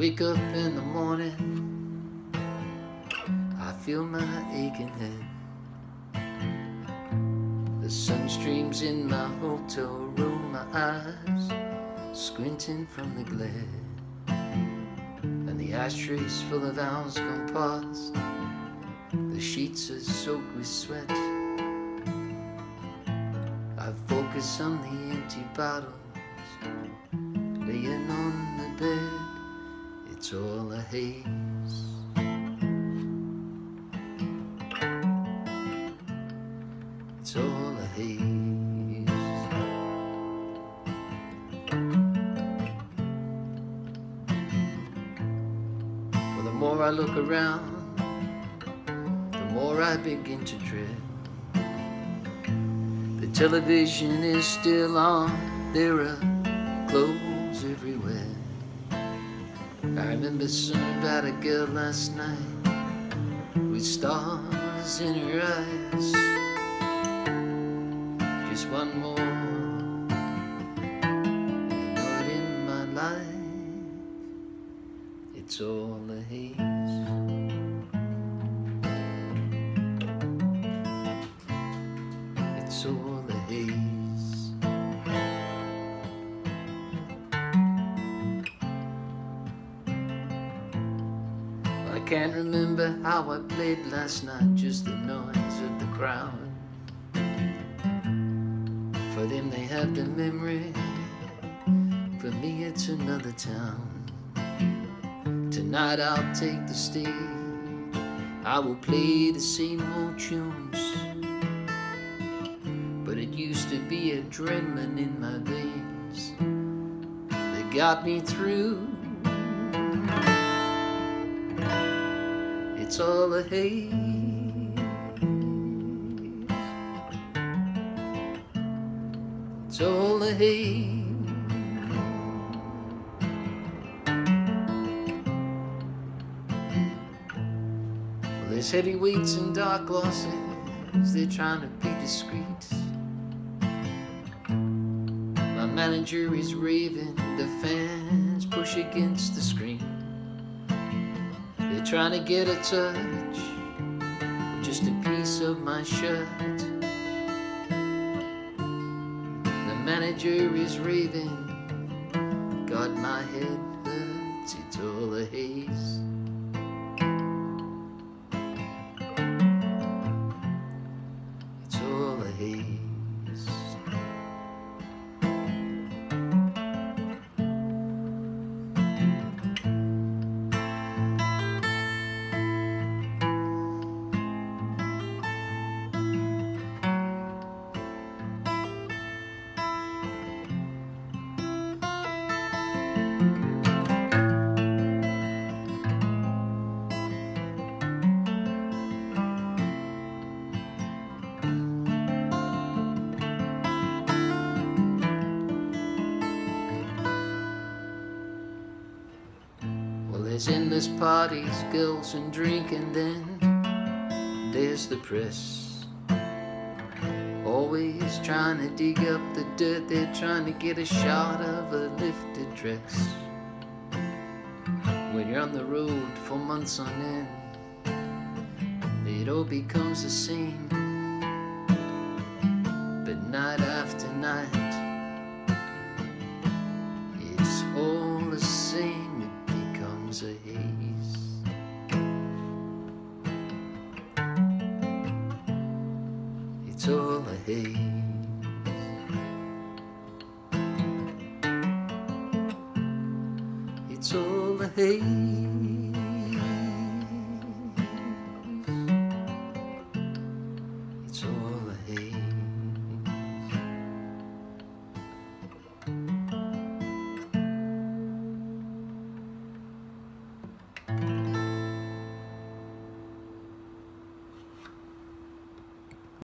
wake up in the morning, I feel my aching head. The sun streams in my hotel room, my eyes squinting from the glare, and the ashtrays full of hours gone past, the sheets are soaked with sweat. I focus on the empty bottles laying on the bed. It's all a haze. It's all a haze. Well, the more I look around, the more I begin to dread. The television is still on, there are clothes everywhere. I remember something about a girl last night with stars in her eyes. Just one more night in my life. It's all a haze. It's all a haze. I can't remember how I played last night, just the noise of the crowd. For them they have the memory, for me it's another town. Tonight I'll take the stage, I will play the same old tunes, but it used to be adrenaline in my veins that got me through. It's all a haze. It's all a haze. Well, there's heavyweights and dark glosses, they're trying to be discreet. My manager is raving, the fans push against the screen. They're trying to get a touch, just a piece of my shirt. The manager is raving, God, my head hurts, it's all a haze. It's all a haze. There's endless parties, girls and drink, and then there's the press. Always trying to dig up the dirt, they're trying to get a shot of a lifted dress. When you're on the road for months on end, it all becomes the same. But night after night, it's all the same. A haze. It's all a haze. It's all a haze.